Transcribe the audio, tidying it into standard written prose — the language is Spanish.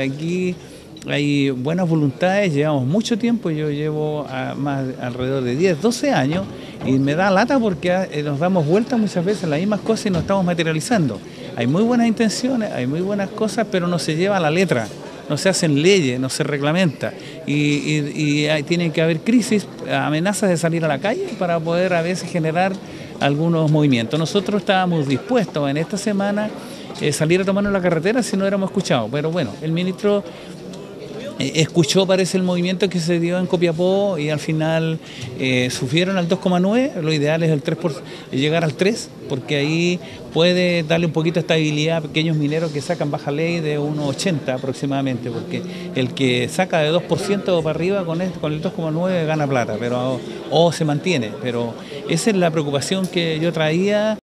Aquí hay buenas voluntades, llevamos mucho tiempo, yo llevo alrededor de 10, 12 años y me da lata porque nos damos vueltas muchas veces las mismas cosas y nos estamos materializando. Hay muy buenas intenciones, hay muy buenas cosas, pero no se lleva a la letra, no se hacen leyes, no se reglamenta y tiene que haber crisis, amenazas de salir a la calle para poder a veces generar algunos movimientos. Nosotros estábamos dispuestos en esta semana salir a tomarnos la carretera si no éramos escuchados. Pero bueno, el ministro escuchó, parece, el movimiento que se dio en Copiapó y al final subieron al 2,9, lo ideal es el 3 llegar al 3, porque ahí puede darle un poquito de estabilidad a pequeños mineros que sacan baja ley de 1,80 aproximadamente, porque el que saca de 2% para arriba con el 2,9 gana plata, pero o se mantiene, pero esa es la preocupación que yo traía.